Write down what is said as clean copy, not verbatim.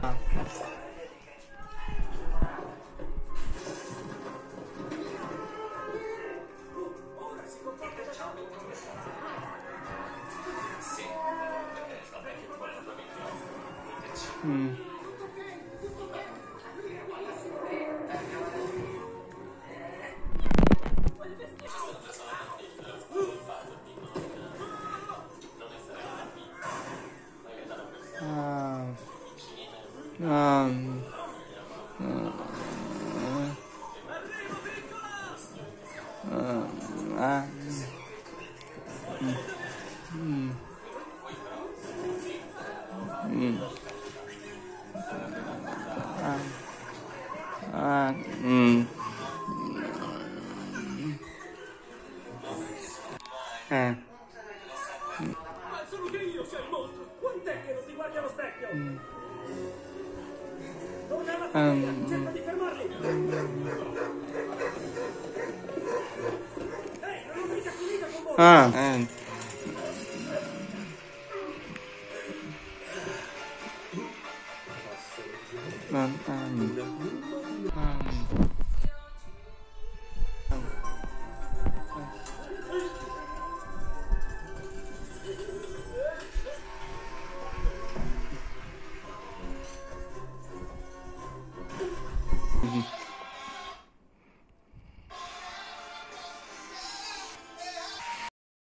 Ma sono che io sia il mostro! Quant'è che non ti guardi allo specchio? Non è una famiglia! Cerca di fermarli! Ehi, non ho mica finito con voi!